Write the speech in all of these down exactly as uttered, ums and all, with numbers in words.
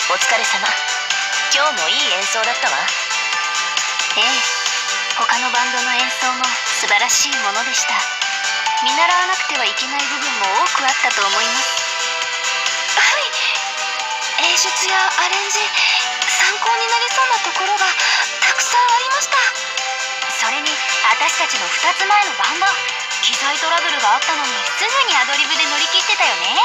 お疲れ様。今日もいい演奏だったわ。 ええ、他のバンドの演奏も素晴らしいものでした。見習わなくてはいけない部分も多くあったと思います。はい、演出やアレンジ、参考になりそうなところがたくさんありました。それに私たちのふたつまえのバンド、機材トラブルがあったのにすぐにアドリブで乗り切ってたよね。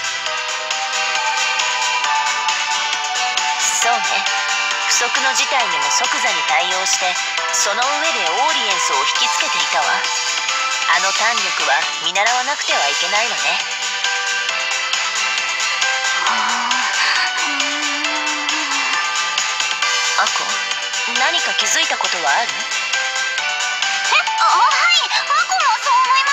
そうね。不測の事態にも即座に対応して、その上でオーディエンスを引きつけていたわ。あの胆力は見習わなくてはいけないわね。アコ、何か気づいたことはある？ え、あ、はい、アコもそう思います。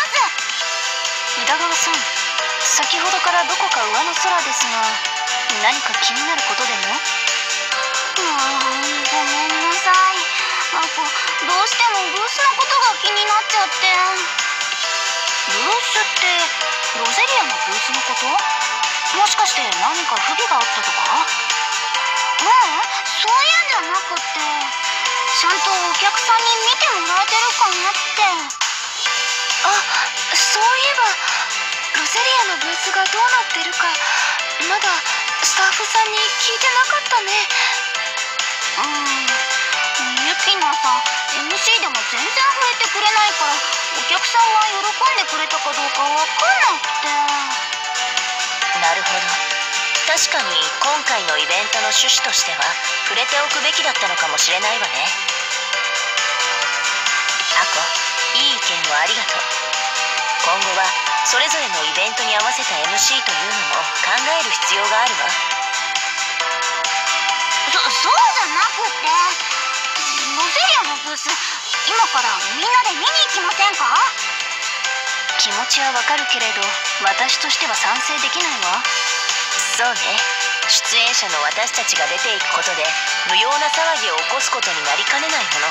宇田川さん、先ほどからどこか上の空ですが、何か気になることでも？うーん、ごめんなさい。アコ、どうしてもブースのことが気になっちゃって。ブースってロゼリアのブースのこと？もしかして何か不備があったとか？ううん、そういうんじゃなくって、ちゃんとお客さんに見てもらえてるかなって。あ、そういえばロゼリアのブースがどうなってるかまだスタッフさんに聞いてなかったね。うーん、ユキナさん エムシー でも全然触れてくれないから、お客さんは喜んでくれたかどうかわかんなくて。 なるほど。確かに今回のイベントの趣旨としては触れておくべきだったのかもしれないわね。アコ、いい意見をありがとう。今後はそれぞれのイベントに合わせた エムシー というのも考える必要があるわ。 そ、そうじゃなくって、ロゼリアのブース、今からみんなで見に行きませんか？気持ちはわかるけれど、私としては賛成できないわ。 そうね。出演者の私たちが出ていくことで無用な騒ぎを起こすことになりかねないもの。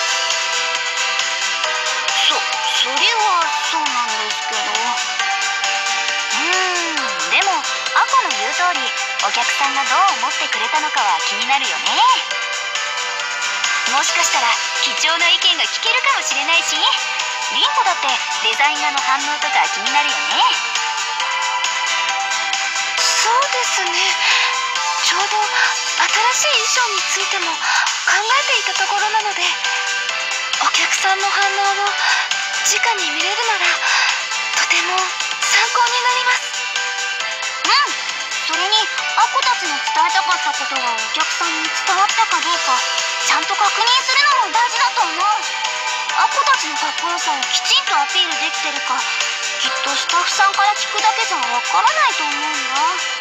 そ、それはそうなんですけど。うーん、でもアコの言う通り、お客さんがどう思ってくれたのかは気になるよね。もしかしたら貴重な意見が聞けるかもしれないし、リンコだってデザイナーの反応とか気になるよね。そうですね。ちょうど新しい衣装についても考えていたところなので、お客さんの反応を直に見れるならとても参考になります。うん、それにアコたちの伝えたかったことがお客さんに伝わったかどうかちゃんと確認するのも大事だと思う。アコたちのかっこよさをきちんとアピールできてるか、きっとスタッフさんから聞くだけじゃわからないと思うんだ。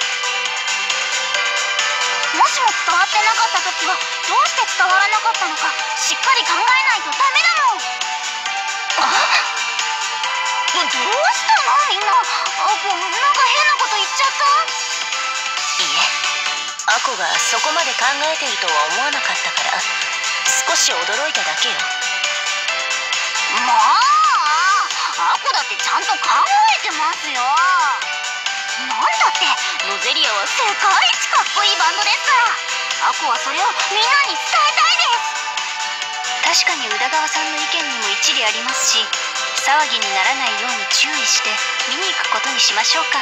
もしも伝わってなかった時はどうして伝わらなかったのかしっかり考えないとダメなの。あ、どうしたのみんな。アコ、なんか変なこと言っちゃった？ いいえ、アコがそこまで考えているとは思わなかったから少し驚いただけよ。 まあ、アコだってちゃんと考えてますよ。なんだってロゼリアは世界一かっこいいバンドですから、アコはそれをみんなに伝えたいです。確かに宇田川さんの意見にも一理ありますし、騒ぎにならないように注意して見に行くことにしましょうか。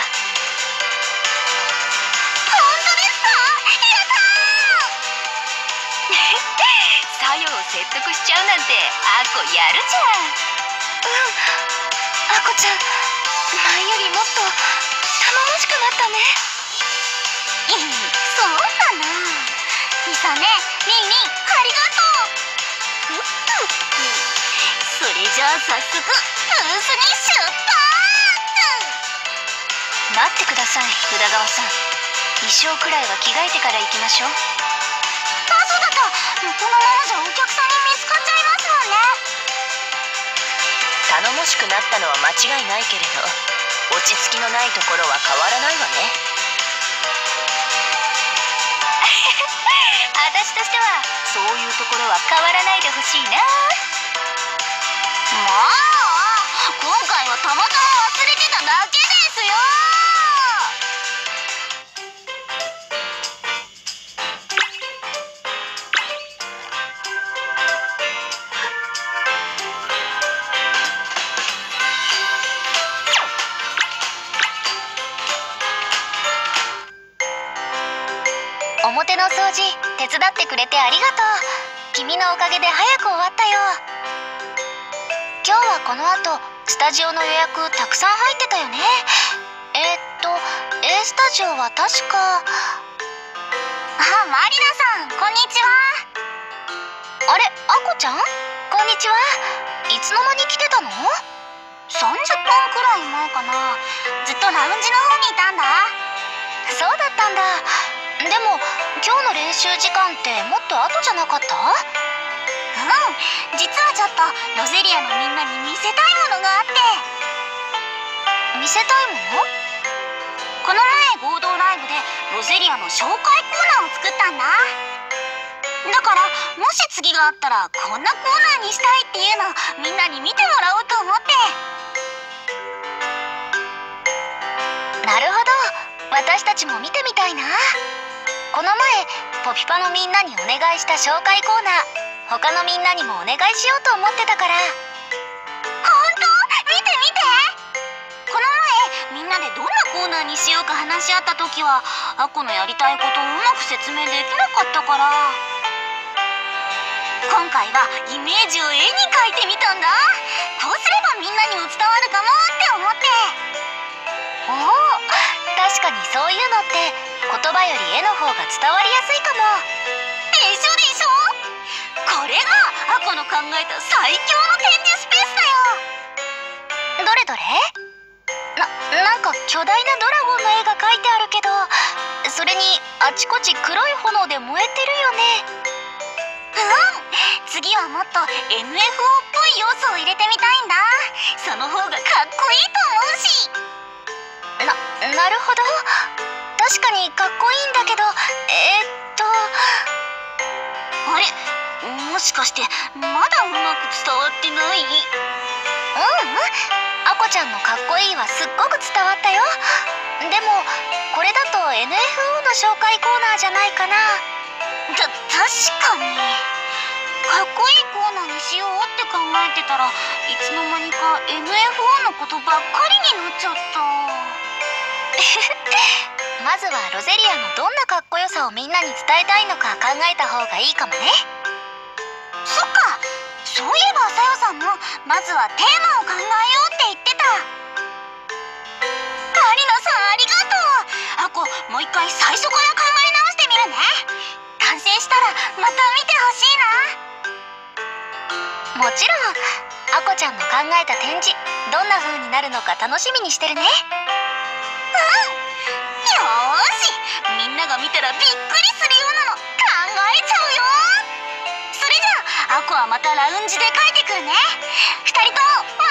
本当ですか？やったー作用を説得しちゃうなんてアコやるじゃん。うん、アコちゃん、前よりもっと頼もしくなったね。そうかな。ヒサね、リンリン、ありがとう。それじゃあ早速ブースに出発。待ってください、宇田川さん。衣装くらいは着替えてから行きましょう。あ、そうだった。このままじゃお客さんに見つかっちゃいますもんね。 頼もしくなったのは間違いないけれど、落ち着きのないところは変わらないわね。 私としてはそういうところは変わらないでほしいな。まあ、今回はたまたま忘れてただけですよ。 表の掃除手伝ってくれてありがとう。君のおかげで早く終わったよ。今日はこの後スタジオの予約たくさん入ってたよね。えー、っと A スタジオは確か。あ、マリナさんこんにちは。あれ、アコちゃんこんにちは。いつの間に来てたの？さんじゅっぷんくらい前かな。ずっとラウンジの方にいたんだ。そうだったんだ。でも今日の練習時間ってもっと後じゃなかった？うん、実はちょっとロゼリアのみんなに見せたいものがあって。見せたいもの？この前合同ライブでロゼリアの紹介コーナーを作ったんだ。だからもし次があったらこんなコーナーにしたいっていうのをみんなに見てもらおうと思って。なるほど、私たちも見てみたいな。この前ポピパのみんなにお願いした紹介コーナー、他のみんなにもお願いしようと思ってたから。ほんと？見て見て。この前みんなでどんなコーナーにしようか話し合った時はアコのやりたいことをうまく説明できなかったから、今回はイメージを絵に描いてみたんだ。こうすればみんなにも伝わるかもって思って。おお、確かにそういうのって言葉より絵の方が伝わりやすいかも。でしょでしょ。これがアコの考えた最強の展示スペースだよ。どれどれ？な、なんか巨大なドラゴンの絵が描いてあるけど、それにあちこち黒い炎で燃えてるよね。うん、次はもっと エヌエフオー っぽい要素を入れてみたいんだ。その方がかっこいいと思うし。な、なるほど。確かにかっこいいんだけど、えー、っとあれ、もしかしてまだうまく伝わってない？ううん、アコちゃんのかっこいいはすっごく伝わったよ。でもこれだと エヌエフオー の紹介コーナーじゃないかな。た、確かにかっこいいコーナーにしようって考えてたらいつの間にか エヌエフオー のことばっかりになっちゃった。まずはロゼリアのどんなかっこよさをみんなに伝えたいのか考えた方がいいかもね。そっか、そういえばさよさんもまずはテーマを考えようって言ってた。マリナさんありがとう。アコもう一回最初から考え直してみるね。完成したらまた見てほしいな。もちろん。アコちゃんの考えた展示どんな風になるのか楽しみにしてるね。うん、よーし、みんなが見たらびっくりするようなの考えちゃうよ。それじゃあアコはまたラウンジで書いてくるね。ふたりとも